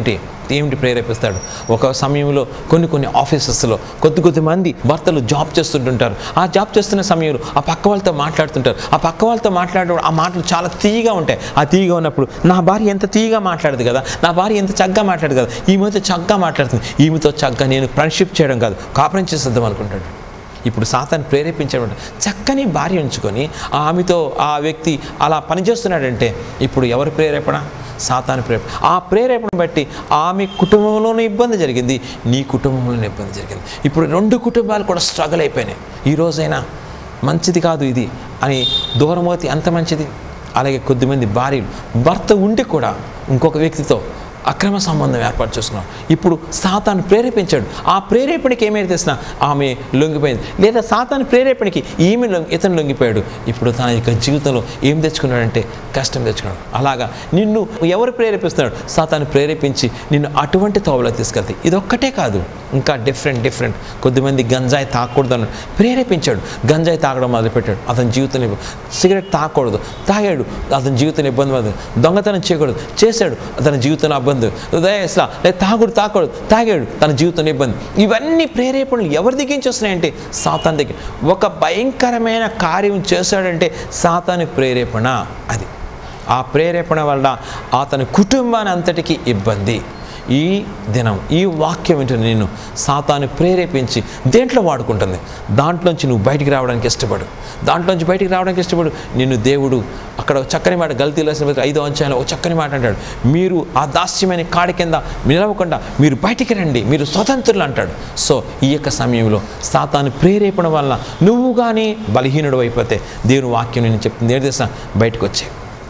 ఏమిటి ప్రేరేపిస్తాడు? ఒక సమయంలో కొన్ని ఆఫీసెస్లో కొద్ది మంది భర్తలు జాబ్ చేస్తుంటుంటారు. ఆ జాబ్ చేస్తున్న సమయంలో ఆ పక్క వాళ్ళతో మాట్లాడుతుంటారు. ఆ పక్క వాళ్ళతో మాట్లాడేటప్పుడు ఆ మాటలు చాలా తీయగా ఉంటాయి. ఆ తీయగా ఉన్నప్పుడు నా భార్య ఎంత తీయగా మాట్లాడదు కదా, నా భార్య ఎంత చక్కగా మాట్లాడదు కదా, ఈమెతో చక్కగా మాట్లాడుతుంది, ఈమెతో చక్కగా నేను ఫ్రెండ్షిప్ చేయడం కాదు కాపురం చేసేద్దాం అనుకుంటాడు. ఇప్పుడు సాతాను ప్రేరేపించాడు. చక్కని భార్య ఉంచుకొని ఆమెతో ఆ వ్యక్తి అలా పనిచేస్తున్నాడంటే ఇప్పుడు ఎవరి ప్రేరేపణ? సాతాను ప్రేరేపణ. ఆ ప్రేరేపణ బట్టి ఆమె కుటుంబంలోనూ ఇబ్బంది జరిగింది, నీ కుటుంబంలోనూ ఇబ్బంది జరిగింది. ఇప్పుడు 2 కుటుంబాలు కూడా స్ట్రగుల్ అయిపోయినాయి. ఈ రోజైనా మంచిది కాదు ఇది అని దూరమవుతే అంత మంచిది. అలాగే కొద్దిమంది భార్యలు భర్త ఉండి కూడా ఇంకొక వ్యక్తితో అక్రమ సంబంధం ఏర్పాటు చేసుకున్నాం. ఇప్పుడు సాతాను ప్రేరేపించాడు. ఆ ప్రేరేపణకి ఏమైతే తెలిసినా ఆమె లొంగిపోయింది, లేదా సాతాను ప్రేరేపణకి ఇతను లొంగిపోయాడు. ఇప్పుడు తన యొక్క జీవితంలో ఏం తెచ్చుకున్నాడంటే కష్టం తెచ్చుకున్నాడు. అలాగా నిన్ను ఎవరు ప్రేరేపిస్తున్నాడు? సాతాను ప్రేరేపించి నిన్ను అటువంటి తోవలో తీసుకెళ్తాయి. ఇదొక్కటే కాదు, ఇంకా డిఫరెంట్. కొద్దిమంది గంజాయి తాగకూడదు ప్రేరేపించాడు. గంజాయి తాగడం మొదలుపెట్టాడు. అతని జీవితంలో సిగరెట్ తాగకూడదు, తాగాడు, అతని జీవితంలో ఇబ్బంది పడుతుంది. దొంగతనం చేయకూడదు, చేశాడు, అతని జీవితంలో ఇబ్బంది. తాగకూడదు, తాగాడు, తన జీవితంలో ఇబ్బంది. ఇవన్నీ ప్రేరేపణలు ఎవరి దగ్గర నుంచి వస్తున్నాయంటే సాతాను దగ్గర. ఒక భయంకరమైన కార్యం చేశాడంటే సాతాను ప్రేరేపణ. అది ఆ ప్రేరేపణ వల్ల అతని కుటుంబాన్ని అంతటికీ ఇబ్బంది. ఈ దినం ఈ వాక్యం ఏంటో నేను సాతాను ప్రేరేపించి దేంట్లో వాడుకుంటుంది, దాంట్లోంచి నువ్వు బయటికి రావడానికి ఇష్టపడు. నిన్ను దేవుడు అక్కడ చక్కని మాట గల్తీలో 5వ అధ్యాయంలో ఒక చక్కని మాట అంటాడు, మీరు ఆ దాస్యమైన కాడి కింద నిలవకుండా మీరు బయటికి రండి, మీరు స్వతంత్రులు అంటాడు. సో ఈ యొక్క సమయంలో సాతాను ప్రేరేపణ వల్ల నువ్వు కానీ బలహీనుడు అయిపోతే దేవుని వాక్యం నేను చెప్తుంది ఏంటి తెలుసా, బయటకు వచ్చే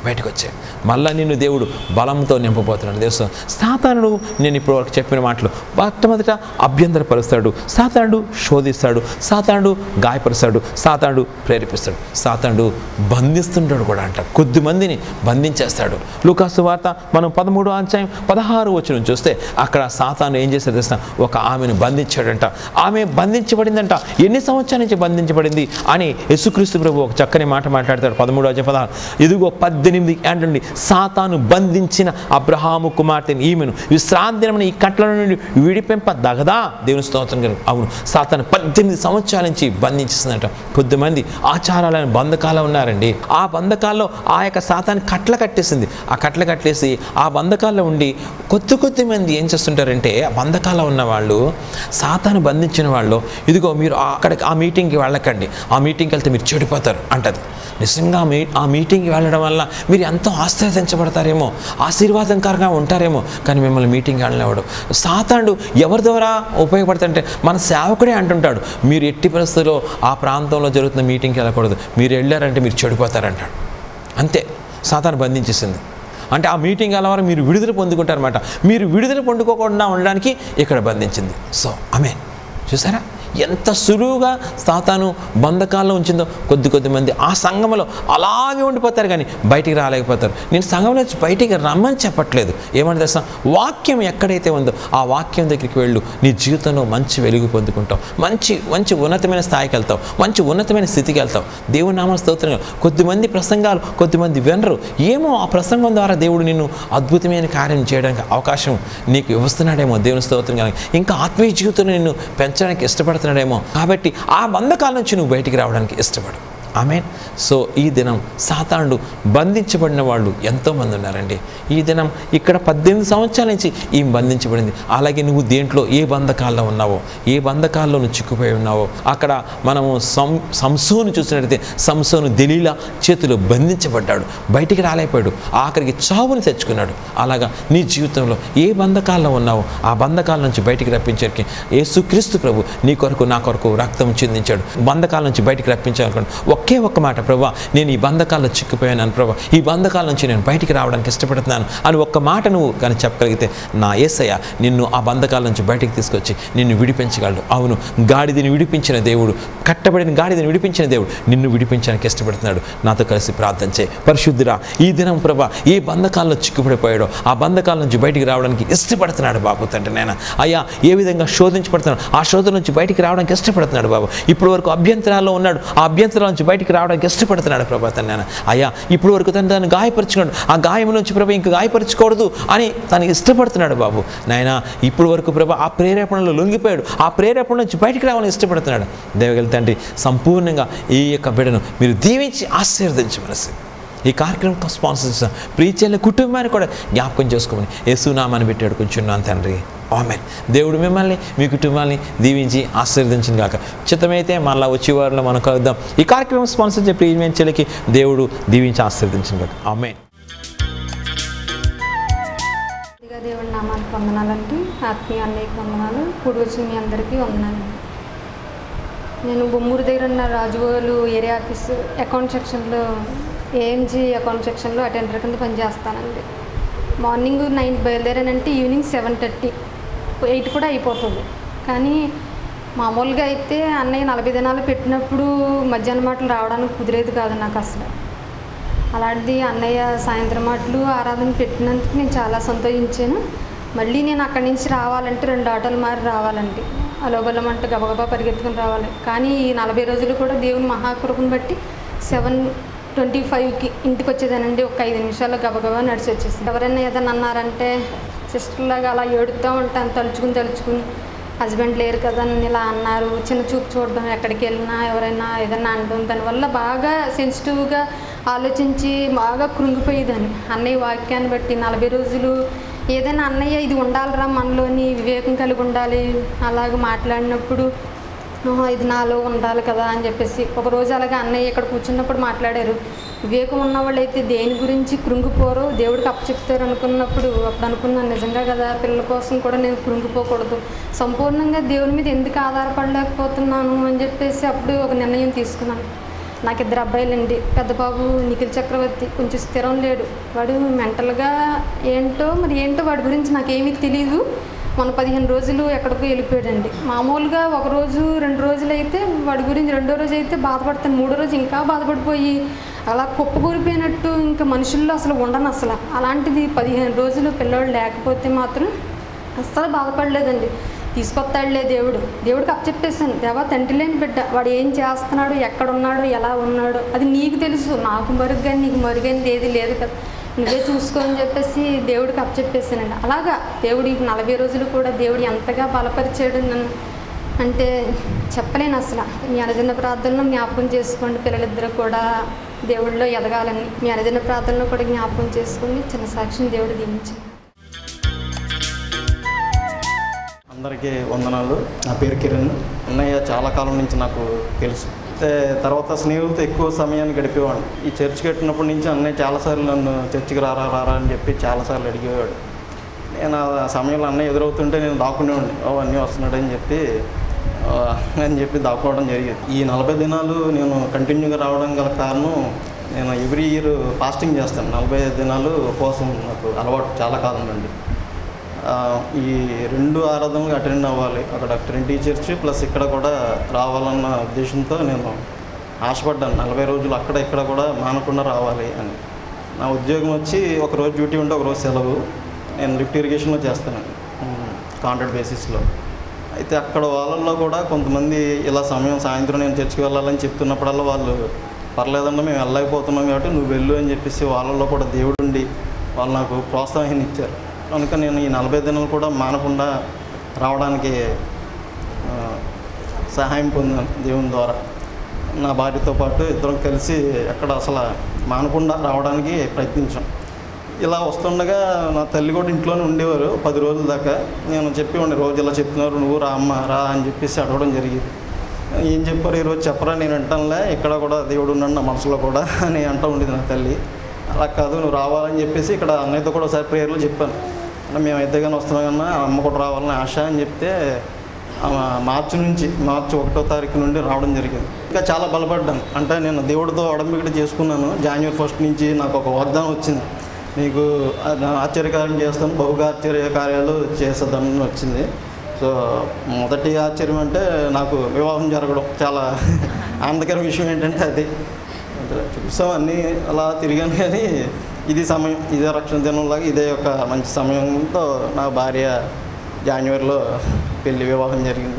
బయటకు వచ్చాయి. మళ్ళీ నిన్ను దేవుడు బలంతో నింపబోతున్నాడు. తెలుసు సాతానుడు నేను ఇప్పుడు వరకు చెప్పిన మాటలు మొట్టమొదట అభ్యంతరపరుస్తాడు, సాతానుడు శోధిస్తాడు, సాతానుడు గాయపరుస్తాడు, సాతానుడు ప్రేరేపిస్తాడు, సాతానుడు బంధిస్తుంటాడు కూడా అంట. కొద్దిమందిని బంధించేస్తాడు. లూకాసు వార్త మనం 13వ అధ్యాయం 16వ వచనం చూస్తే అక్కడ సాతాను ఏం చేశాడు తెలుసా? ఒక ఆమెను బంధించాడంట. ఆమె బంధించబడిందంట. ఎన్ని సంవత్సరాల నుంచి బంధించబడింది అని యేసుక్రీస్తు ప్రభు ఒక చక్కని మాట మాట్లాడతాడు. 13వ అధ్యాయం 16 ఇదిగో 18 ఏంటండి సాతాను బంధించిన అబ్రహాము కుమార్తెని ఈమెను విశ్రాంతి దినమున ఈ కట్ల నుండి విడిపింపదగదా? దేవుని స్తోత్రం గారు. అవును, సాతాను 18 సంవత్సరాల నుంచి బంధించేస్తుందంట. కొద్దిమంది ఆచారాలైన బంధకాలు ఉన్నారండి. ఆ బంధకాల్లో ఆ యొక్క సాతాను కట్ల కట్టేసింది. ఆ కట్ల కట్టేసి ఆ బంధకాల్లో ఉండి కొద్ది మంది ఏం చేస్తుంటారంటే ఆ బంధకాల్లో ఉన్న వాళ్ళు సాతాను బంధించిన వాళ్ళు ఇదిగో మీరు అక్కడికి ఆ మీటింగ్కి వెళ్ళకండి, ఆ మీటింగ్కి వెళ్తే మీరు చెడిపోతారు అంటది. నిజంగా ఆ మీటింగ్కి వెళ్ళడం వల్ల మీరు ఎంతో ఆశీర్వదించబడతారేమో, ఆశీర్వాదకరంగా ఉంటారేమో, కానీ మిమ్మల్ని మీటింగ్కి వెళ్ళినవాడు సాతానుడు ఎవరి ద్వారా ఉపయోగపడతాడంటే మన సేవకుడే అంటుంటాడు, మీరు ఎట్టి పరిస్థితుల్లో ఆ ప్రాంతంలో జరుగుతున్న మీటింగ్కి వెళ్ళకూడదు, మీరు వెళ్ళారంటే మీరు చెడిపోతారంటాడు. అంతే, సాతాను బంధించేసింది. అంటే ఆ మీటింగ్ అలా మీరు విడుదల పొందుకుంటారన్నమాట. మీరు విడుదల పొందుకోకుండా ఉండడానికి ఇక్కడ బంధించింది. సో ఆమేన్. చూసారా ఎంత సులువుగా సాతాను బంధకాల్లో ఉంచిందో. కొద్ది మంది ఆ సంఘంలో అలాగే ఉండిపోతారు కానీ బయటికి రాలేకపోతారు. నేను సంఘంలో నుంచి బయటికి రమ్మని చెప్పట్లేదు. ఏమని తెలుసా? వాక్యం ఎక్కడైతే ఉందో ఆ వాక్యం దగ్గరికి వెళ్ళు. నీ జీవితంలో మంచి వెలుగు పొందుకుంటావు, మంచి ఉన్నతమైన స్థాయికి వెళ్తావు, మంచి ఉన్నతమైన స్థితికి వెళ్తావు. దేవుని నామ స్తోత్రం. కొద్దిమంది ప్రసంగాలు కొద్దిమంది వినరు. ఏమో ఆ ప్రసంగం ద్వారా దేవుడు నిన్ను అద్భుతమైన కార్యం చేయడానికి అవకాశం నీకు ఇస్తున్నాడేమో. దేవుని స్తోత్రం. కానీ ఇంకా ఆత్మీయ జీవితంలో నిన్ను పెంచడానికి ఇష్టపడతాడేమో. కాబట్టి ఆ బంధకాల నుంచి నువ్వు బయటికి రావడానికి ఇష్టపడు. ఆమేన్. సో ఈ దినం సాతానుడు బంధించబడిన వాళ్ళు ఎంతోమంది ఉన్నారండి. ఈ దినం ఇక్కడ 18 సంవత్సరాల నుంచి ఈమె బంధించబడింది. అలాగే నువ్వు దేంట్లో ఏ బంధకాల్లో ఉన్నావో, ఏ బంధకాల్లో నువ్వు చిక్కుపోయి ఉన్నావో, అక్కడ మనము సంసోను చూసినట్లయితే సంసోను దెలీలా చేతిలో బంధించబడ్డాడు, బయటికి రాలేకపోయాడు, ఆఖరికి చావుని తెచ్చుకున్నాడు. అలాగా నీ జీవితంలో ఏ బంధకాల్లో ఉన్నావో ఆ బంధకాల నుంచి బయటికి రప్పించడానికి యేసుక్రీస్తు ప్రభు నీ కొరకు నా కొరకు రక్తం చిందించాడు. బంధకాల నుంచి బయటికి రప్పించాలనుకోండి ఒకే ఒక్క మాట, ప్రభా నేను ఈ బంధకాల్లో చిక్కుపోయాను ప్రభా, ఈ బంధకాల నుంచి నేను బయటికి రావడానికి ఇష్టపడుతున్నాను అని ఒక్క మాట నువ్వు కానీ చెప్పగలిగితే నా యేసయ్య నిన్ను ఆ బంధకాల నుంచి బయటికి తీసుకొచ్చి నిన్ను విడిపించగలడు. అవును, గాడిదని విడిపించిన దేవుడు, కట్టబడిన గాడిదని విడిపించిన దేవుడు నిన్ను విడిపించడానికి ఇష్టపడుతున్నాడు. నాతో కలిసి ప్రార్థన చేయి. పరిశుద్ధుడా, ఈ దినం ప్రభా ఏ బంధకాల్లో చిక్కుపడిపోయాడో ఆ బంధకాల నుంచి బయటికి రావడానికి ఇష్టపడుతున్నాడు బాబు తండ్రి. నేను అయ్యా ఏ విధంగా శోధించబడుతున్నాడు ఆ శోధన నుంచి బయటికి రావడానికి ఇష్టపడుతున్నాడు బాబు. ఇప్పుడు వరకు అభ్యంతరాల్లో ఉన్నాడు, ఆ అభ్యంతరాల నుంచి బయటికి రావడానికి ఇష్టపడుతున్నాడు ప్రభా తను. అయ్యా ఇప్పుడు వరకు తను గాయపరుచుకున్నాడు, ఆ గాయం నుంచి ప్రభా ఇంకా గాయపరచకూడదు అని తను ఇష్టపడుతున్నాడు బాబు నాయన. ఇప్పుడు వరకు ప్రభా ఆ ప్రేరేపణలో లొంగిపోయాడు, ఆ ప్రేరేపణ నుంచి బయటికి రావాలని ఇష్టపడుతున్నాడు. దేవగల తండ్రి సంపూర్ణంగా ఈ యొక్క బిడ్డను మీరు దీవించి ఆశీర్వదించవలసి ఈ కార్యక్రమం స్పాన్సర్ చేసిన ప్రీచెల్ల కుటుంబాన్ని కూడా జ్ఞాపకం చేసుకోమని యేసునామాన్ని పెట్టాడు కొంచెం తండ్రి. ఆమేన్. దేవుడు మిమ్మల్ని మీ కుటుంబాన్ని దీవించి ఆశీర్వదించిన గాక. చిత్తమైతే మళ్ళీ వచ్చే వారంలో మనం కలుద్దాం. ఈ కార్యక్రమం స్పాన్సర్ చేసే ప్రియచెల్లకి దేవుడు దీవించి ఆశీర్వదించిన గాక. ఆమేన్. దేవుడి నామానికి వందనాలండి. ఆత్మీయ అన్నయ్యకి వందనాలు. కూడి వచ్చిన మీ అందరికీ వందనాలు. నేను బొమ్మూరు దగ్గర ఉన్న రాజుగోలు ఏరియా ఆఫీస్ అకౌంట్ సెక్షన్లో ఏఎంజీ అకౌంట్ సెక్షన్లో అటెండర్ కింద పనిచేస్తానండి. మార్నింగ్ 9 బయలుదేరానంటే ఈవినింగ్ 7:30 8 కూడా అయిపోతుంది. కానీ మామూలుగా అయితే అన్నయ్య 40 దినాలు పెట్టినప్పుడు మధ్యాహ్నం మాటలు రావడానికి కుదిరేది కాదు నాకు అసలు. అలాంటిది అన్నయ్య సాయంత్రం మాటలు ఆరాధన పెట్టినందుకు నేను చాలా సంతోషించాను. మళ్ళీ నేను అక్కడి నుంచి రావాలంటే 2 ఆటోలు మారి రావాలండి. అలోబలమంటే గబగబా పరిగెత్తుకుని రావాలి. కానీ ఈ 40 రోజులు కూడా దేవుని మహాకృపను బట్టి 7:25కి ఇంటికి వచ్చేదానండి. ఒక 5 నిమిషాల్లో గబగబా నడిచి వచ్చేసింది. ఎవరైనా ఏదైనా అన్నారంటే సిస్టర్లాగా అలా ఏడుతూ ఉంటాను, తలుచుకుని హస్బెండ్ లేరు కదా నన్ను ఇలా అన్నారు, చిన్న చూపు చూడడం, ఎక్కడికి వెళ్ళినా ఎవరైనా ఏదైనా అనడం, దానివల్ల బాగా సెన్సిటివ్గా ఆలోచించి బాగా కృంగిపోయేదాన్ని. అన్నయ్య వాక్యాన్ని బట్టి 40 రోజులు ఏదైనా అన్నయ్య ఇది ఉండాలిరా మనలోని వివేకం కలిగి ఉండాలి అలాగ మాట్లాడినప్పుడు ఇది నాలో ఉండాలి కదా అని చెప్పేసి ఒకరోజు అలాగే అన్నయ్య ఇక్కడ కూర్చున్నప్పుడు మాట్లాడారు. వివేకం ఉన్నవాళ్ళు అయితే దేని గురించి కృంగిపోరో దేవుడికి అప్పచెప్తారు అనుకున్నప్పుడు అప్పుడు అనుకున్నాను నిజంగా కదా పిల్లల కోసం కూడా నేను కృంగిపోకూడదు, సంపూర్ణంగా దేవుని మీద ఎందుకు ఆధారపడలేకపోతున్నాను అని చెప్పేసి అప్పుడు ఒక నిర్ణయం తీసుకున్నాను. నాకు 2 అబ్బాయిలండి. పెద్ద బాబు నిఖిల్ చక్రవర్తి, కొంచెం స్థిరం లేడు. వాడు మెంటల్గా ఏంటో వాడి గురించి నాకేమీ తెలియదు. మన 15 రోజులు ఎక్కడికో వెళ్ళిపోయాడండి. మామూలుగా 1 రోజు 2 రోజులు అయితే వాడి గురించి, 2వ రోజు అయితే బాధపడతాను, 3వ రోజు ఇంకా బాధపడిపోయి అలా కుప్పకూరిపోయినట్టు ఇంకా మనుషుల్లో అసలు ఉండను. అసలు అలాంటిది 15 రోజులు పిల్లోడు లేకపోతే మాత్రం అస్సలు బాధపడలేదండి. తీసుకొస్తాడులే దేవుడికి అప్పచెప్పేశాను. దేవా, తండ్రి లేని బిడ్డ, వాడు ఏం చేస్తున్నాడు, ఎక్కడున్నాడో, ఎలా ఉన్నాడో అది నీకు తెలుసు, నాకు మరుగ్గాని నీకు మరుగైనది ఏది లేదు కదా, నువ్వే చూసుకొని చెప్పేసి దేవుడికి అప్పచెప్పేసానండి. అలాగా దేవుడి 40 రోజులు కూడా దేవుడు ఎంతగా బలపరిచాడు నన్ను అంటే చెప్పలేను అసలు. మీ అనుదిన ప్రార్థనలో జ్ఞాపకం చేసుకోండి, పిల్లలిద్దరూ కూడా దేవుడిలో ఎదగాలని మీ అనుదిన ప్రార్థనలో కూడా జ్ఞాపకం చేసుకొని చిన్న సాక్షిని దేవుడు దీవించాడు. అందరికీ వందనాలు. నా పేరు కిరణ్. అన్నయ్య చాలా కాలం నుంచి నాకు తెలుసు. తర్వాత స్నేహితులతో ఎక్కువ సమయాన్ని గడిపేవాడిని. ఈ చర్చ్ కట్టినప్పటి నుంచి అన్నయ్య చాలాసార్లు నన్ను చర్చికి రారా అని చెప్పి చాలాసార్లు అడిగేవాడు. నేను ఆ సమయంలో అన్నయ్య ఎదురవుతుంటే నేను దాక్కునేవాడిని. అన్నీ వస్తున్నాడని చెప్పి దాక్కోవడం జరిగేది. ఈ 40 దినాలు నేను కంటిన్యూగా రావడం గల కారణం, నేను ఎవ్రీ ఇయర్ ఫాస్టింగ్ చేస్తాను. 45 దినాలు ఉపవాసం నాకు అలవాటు చాలా కాలం అండి. ఈ 2 ఆరాధనలు అటెండ్ అవ్వాలి, అక్కడ ట్రినిటీ చర్చ్ ప్లస్ ఇక్కడ కూడా రావాలన్న ఉద్దేశంతో నేను ఆశపడ్డాను. 40 రోజులు అక్కడ ఇక్కడ కూడా మానకుండా రావాలి అని. నా ఉద్యోగం వచ్చి ఒకరోజు డ్యూటీ ఉంటే ఒకరోజు సెలవు. నేను లిఫ్ట్ ఇరిగేషన్లో చేస్తాను కాంట్రాక్ట్ బేసిస్లో. అయితే అక్కడ వాళ్ళల్లో కూడా కొంతమంది ఇలా సాయంత్రం నేను చర్చికి వెళ్ళాలని చెప్తున్నప్పుడల్లా వాళ్ళు పర్లేదన్నా మేము వెళ్ళలేకపోతున్నాం కాబట్టి నువ్వు వెళ్ళు అని చెప్పేసి వాళ్ళల్లో కూడా దేవుడుండి వాళ్ళు నాకు ప్రోత్సాహం ఇచ్చారు. కనుక నేను ఈ 40 దినాలు కూడా మానకుండా రావడానికి సహాయం పొందాను దేవుని ద్వారా. నా భార్యతో పాటు ఇద్దరం కలిసి అక్కడ అసలు మానకుండా రావడానికి ప్రయత్నించాం. ఇలా వస్తుండగా నా తల్లి కూడా ఇంట్లోనే ఉండేవారు 10 రోజుల దాకా. నేను చెప్పేవాడిని, రోజు ఇలా చెప్తున్నారు, నువ్వు రా అమ్మ రా అని చెప్పేసి అడగడం జరిగింది. ఏం చెప్పారు, ఈరోజు చెప్పరా, నేను వింటానులే, ఇక్కడ కూడా దేవుడు ఉన్నాడు నా మనసులో కూడా అని అంటూ ఉండేది నా తల్లి. అలా కాదు, నువ్వు రావాలని చెప్పేసి ఇక్కడ అన్నయ్యతో కూడా ఒకసారి ప్రేయర్లో చెప్పాను. మేమైతే కానీ వస్తున్నాం కన్నా అమ్మ కూడా రావాలని ఆశ అని చెప్తే మార్చి 1వ తారీఖు నుండి రావడం జరిగింది. ఇంకా చాలా బలపడ్డాను. అంటే నేను దేవుడితో ఒడంబడిక చేసుకున్నాను. జనవరి 1 నుంచి నాకు ఒక వాగ్దానం వచ్చింది, నీకు ఆశ్చర్యకార్యం చేస్తాను, బహుగా ఆశ్చర్య కార్యాలు చేసేదాన్ని వచ్చింది. సో మొదటి ఆశ్చర్యం అంటే నాకు వివాహం జరగడం చాలా ఆనందకర విషయం. ఏంటంటే అది చూసాం, అన్నీ అలా తిరిగాను. కానీ ఇది సమయం, ఇదే రక్షణ దినంలాగా ఇదే ఒక మంచి సమయంతో నా భార్య జనవరిలో వివాహం జరిగింది.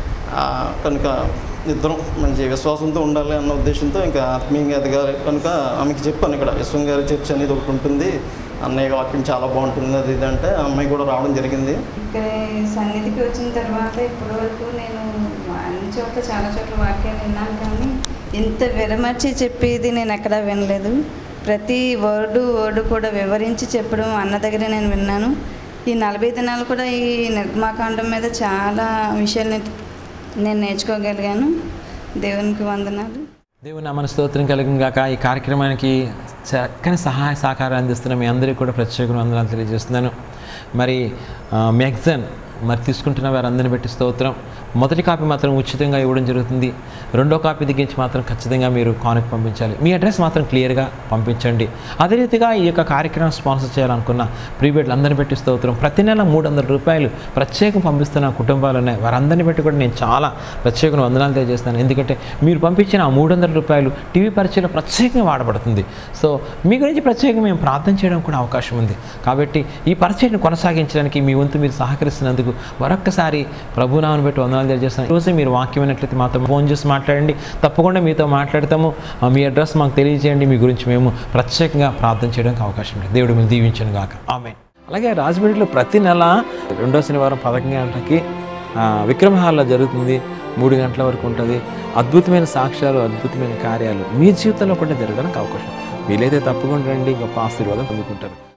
కనుక ఇద్దరం మంచి విశ్వాసంతో ఉండాలి అన్న ఉద్దేశంతో ఇంకా ఆత్మీయంగా ఎదగాలి. కనుక ఆమెకి చెప్పాను, ఇక్కడ విశ్వం గారి చర్చ్ అనేది ఒకటి ఉంటుంది, అన్నయ్య వాక్యం చాలా బాగుంటుంది అది ఇది అంటే ఆ అమ్మాయి కూడా రావడం జరిగింది. ఇక్కడ సన్నిధికి వచ్చిన తర్వాత ఇప్పటి వరకు నేను అన్ని చోట్ల చాలా చోట్ల వాక్యాలు విన్నాను, కానీ ఇంత విడమర్చి చెప్పేది నేను ఎక్కడా వినలేదు. ప్రతి వర్డు కూడా వివరించి చెప్పడం అన్న దగ్గర నేను విన్నాను. ఈ 40 దినాలు కూడా ఈ నిర్గమాకాండం మీద చాలా విషయాలు నేను నేర్చుకోగలిగాను. దేవునికి వందనాలు. దేవుని నామమున స్తోత్రం కలుగును గాక. ఈ కార్యక్రమానికి చక్కని సహాయ సహకారం అందిస్తున్న మీ అందరికీ కూడా ప్రత్యేక వందనాలు తెలియజేస్తున్నాను. మరి మ్యాగజైన్ తీసుకుంటున్న వారందరిని బట్టి స్తోత్రం. మొదటి కాపీ మాత్రం ఉచితంగా ఇవ్వడం జరుగుతుంది. 2వ కాపీ దిగించి మాత్రం ఖచ్చితంగా మీరు కానుక పంపించాలి. మీ అడ్రస్ మాత్రం క్లియర్గా పంపించండి. అదే రీతిగా ఈ యొక్క కార్యక్రమం స్పాన్సర్ చేయాలనుకున్న ప్రీబెడ్లు అందరిని బట్టి స్తోత్రం. ప్రతి నెల 300 రూపాయలు ప్రత్యేకం పంపిస్తున్న కుటుంబాలు ఉన్నాయి. వారందరిని బట్టి కూడా నేను చాలా ప్రత్యేక వందనాలు తెలియజేస్తాను. ఎందుకంటే మీరు పంపించిన 300 రూపాయలు టీవీ పరిచయంలో ప్రత్యేకంగా వాడబడుతుంది. సో మీ గురించి ప్రత్యేకంగా మేము ప్రార్థన చేయడం కూడా అవకాశం ఉంది. కాబట్టి ఈ పరిచయాన్ని కొనసాగించడానికి మీ వంతు మీరు సహకరిస్తున్నందుకు మరొక్కసారి ప్రభునామను బట్టి వందనాలు తెలియజేస్తాను. ఈరోజు మీరు వాక్యం అయినట్లయితే మాతో ఫోన్ చేసి మాట్లాడండి, తప్పకుండా మీతో మాట్లాడతాము. మీ అడ్రస్ మాకు తెలియజేయండి, మీ గురించి మేము ప్రత్యేకంగా ప్రార్థన చేయడానికి అవకాశం ఉంది. దేవుడు మీరు దీవించను గాక. ఆమేన్. అలాగే రాజమండ్రిలో ప్రతి నెల 2వ శనివారం 11 గంటలకి విక్రమ హాల్లో జరుగుతుంది. 3 గంటల వరకు ఉంటుంది. అద్భుతమైన సాక్ష్యాలు, అద్భుతమైన కార్యాలు మీ జీవితంలో కూడా జరగడానికి అవకాశం. వీలైతే తప్పకుండా రండి, గొప్ప ఆశీర్వాదం పొందుకుంటారు.